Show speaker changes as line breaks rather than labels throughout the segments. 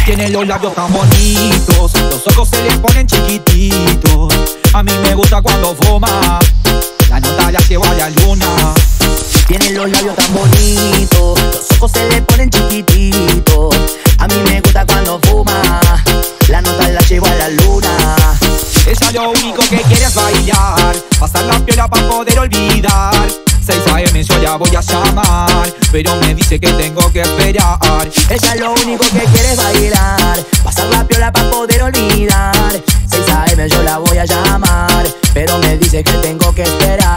Tiene los labios tan bonitos, los ojos se le ponen chiquititos. A mí me gusta cuando fuma, la nota la llevo a la luna.
Tiene los labios tan bonitos, los ojos se le ponen chiquititos. A mí me gusta cuando fuma, la nota la llevo a la luna.
Ella lo único que quiere es bailar, pasar la piola para poder olvidar. 6 AM yo la voy a llamar, pero me dice que tengo que esperar.
Ella lo único que quiere es bailar, pasar la piola para poder olvidar. 6 AM yo la voy a llamar, pero me dice que tengo que esperar.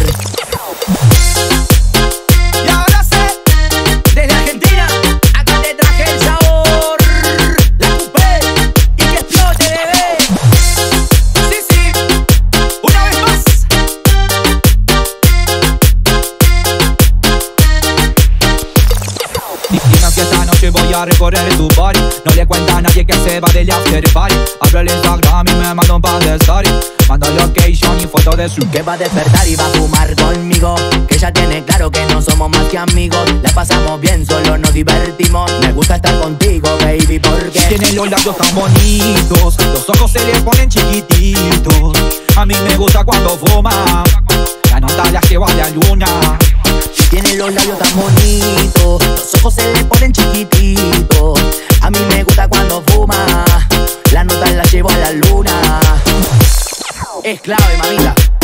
Y ahora sé, desde Argentina, acá te traje el sabor. La Kuppe y que explote, bebé. Sí, sí, una vez más. Dime que esta noche voy a recorrer tu party. No le cuenta a nadie que se va del after party. Abro el Instagram y me manda un par de stories. Manda location y foto de su
Que va a despertar y va a fumar conmigo, que ella tiene claro que no somos más que amigos. La pasamos bien, solo nos divertimos. Me gusta estar contigo, baby, porque
tiene los labios tan bonitos, los ojos se le ponen chiquititos. A mí me gusta cuando fuma, la nota la llevo a la luna.
tiene los labios tan bonitos, los ojos se le ponen chiquititos. A mí me gusta cuando fuma, la nota la llevo a la luna. Es clave, mamita.